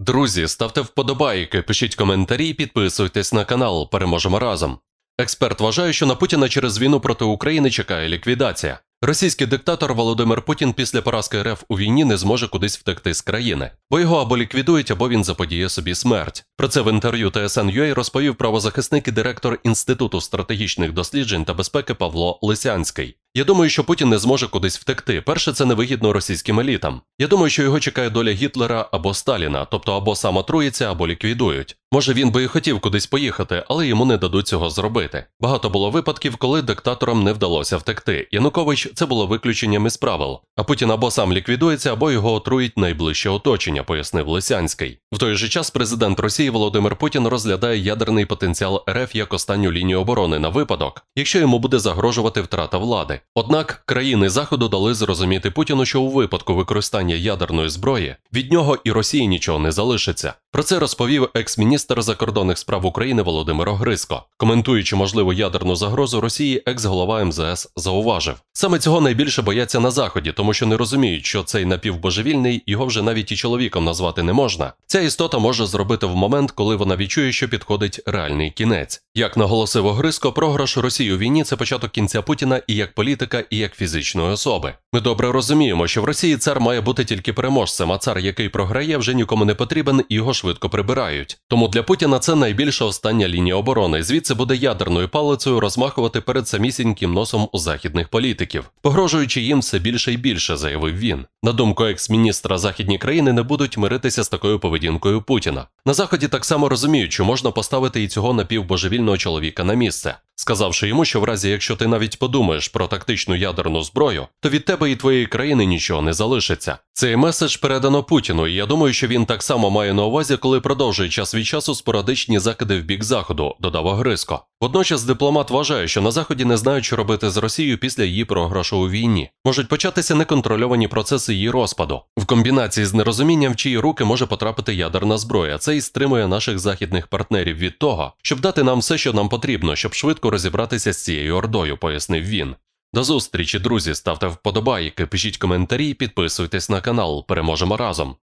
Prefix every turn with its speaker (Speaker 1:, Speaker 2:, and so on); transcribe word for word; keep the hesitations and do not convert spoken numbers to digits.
Speaker 1: Друзі, ставте вподобайки, пишіть коментарі, підписуйтесь на канал, переможемо разом. Експерт вважає, що на Путіна через війну проти України чекає ліквідація. Російський диктатор Володимир Путін після поразки РФ у війні не зможе кудись втекти з країни, бо його або ліквідують, або він заподіє собі смерть. Про це в інтерв'ю Т С Н точка Ю А розповів правозахисник і директор Інституту стратегічних досліджень та безпеки Павло Лисянський. Я думаю, що Путін не зможе кудись втекти. Перше, це невигідно російським елітам. Я думаю, що його чекає доля Гітлера або Сталіна, тобто або сам отруїться, або ліквідують. Може, він би і хотів кудись поїхати, але йому не дадуть цього зробити. Багато було випадків, коли диктаторам не вдалося втекти. Янукович – це було виключенням із правил. А Путін або сам ліквідується, або його отруїть найближче оточення, пояснив Лисянський. В той же час президент Росії Володимир Путін розглядає ядерний потенціал Р Ф як останню лінію оборони на випадок, якщо йому буде загрожувати втрата влади. Однак країни Заходу дали зрозуміти Путіну, що у випадку використання ядерної зброї від нього і Росії нічого не залишиться. Про це розповів екс-міністр закордонних справ України Володимир Огризко. Коментуючи можливу ядерну загрозу Росії, екс-голова М З С зауважив: саме цього найбільше бояться на Заході, тому що не розуміють, що цей напівбожевільний, його вже навіть і чоловіком назвати не можна. Ця істота може зробити в момент, коли вона відчує, що підходить реальний кінець. Як наголосив Огризко, програш Росії у війні – це початок кінця Путіна і як політика, і як фізичної особи. Ми добре розуміємо, що в Росії цар має бути тільки переможцем, а цар, який програє, вже нікому не потрібен і його швидко прибирають. Тому для Путіна це найбільша остання лінія оборони. Звідси буде ядерною палицею розмахувати перед самісіньким носом у західних політиків, погрожуючи їм все більше і більше, заявив він. На думку екс-міністра, західні країни не будуть миритися з такою поведінкою Путіна. На Заході так само розуміють, що можна поставити і цього напівбожевільного чоловіка на місце, сказавши йому, що в разі, якщо ти навіть подумаєш про тактичну ядерну зброю, то від тебе і твоєї країни нічого не залишиться. Цей меседж передано Путіну, і я думаю, що він так само має на увазі, коли продовжує час від часу спорадичні закиди в бік Заходу, додав Огризко. Водночас дипломат вважає, що на Заході не знають, що робити з Росією після її програшу у війні. Можуть початися неконтрольовані процеси її розпаду. В комбінації з нерозумінням, в чиї руки може потрапити ядерна зброя. Це і стримує наших західних партнерів від того, щоб дати нам все, що нам потрібно, щоб швидко розібратися з цією ордою, пояснив він. До зустрічі, друзі, ставте вподобайки, пишіть коментарі, підписуйтесь на канал, переможемо разом.